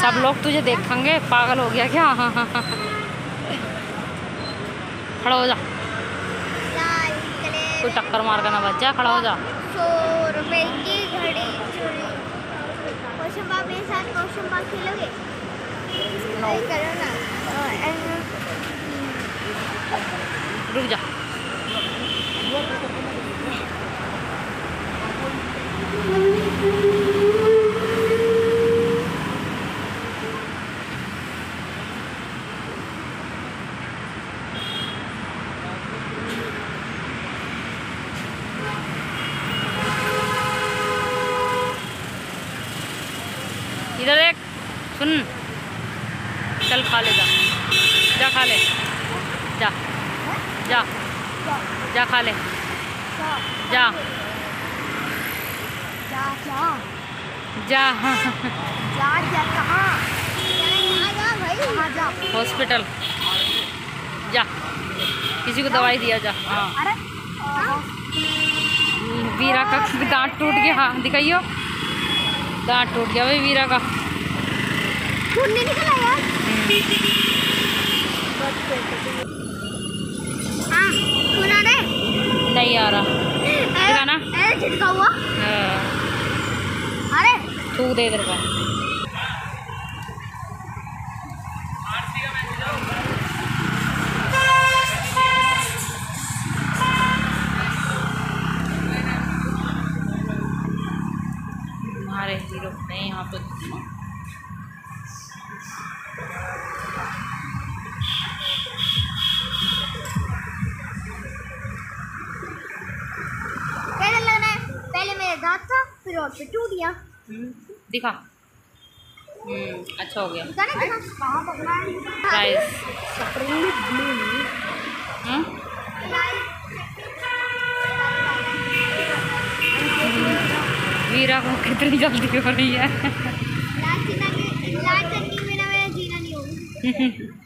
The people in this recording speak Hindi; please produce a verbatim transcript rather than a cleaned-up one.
सब लोग तुझे देखेंगे, पागल हो गया क्या? हाँ हाँ हाँ खड़ा हो जा, कोई टक्कर मार कर ना बच जा, खड़ा हो जा। सौ रुपए की घड़ी चोरी। क्वेश्चन मार्क मेरे साथ क्वेश्चन मार्क खेलोगे? नहीं करो ना। रुक जा। इधर देख, सुन, चल खा ले, जा जा खा ले, जा जा जा खा ले, जा जा जा जा जा जा कहाँ जा भाई? कहाँ जा? हॉस्पिटल जा, किसी को दवाई दिया जा। हाँ अरे वीरा का दांत टूट गया। हाँ दिखाइयो, दांत टूट गया भाई वीरा का। खून नहीं निकला यार? हाँ खून आ रहा है? नहीं आ रहा, दिखाना। ए छिटका हुआ। अरे थूक दे इधर का। हमारे हीरो नहीं यहाँ पे। कैसे लगना है? पहले मेरे दांत था, फिर और पे टूट गया। दिखा। हम्म अच्छा हो गया। दिखा ना, दिखा कहाँ पकड़ा है? Price spring blue. हम्म वीरा को कितनी जल्दी हो रही है। लाल चन्नी में, लाल चन्नी में ना मेरा जीना नहीं होगा।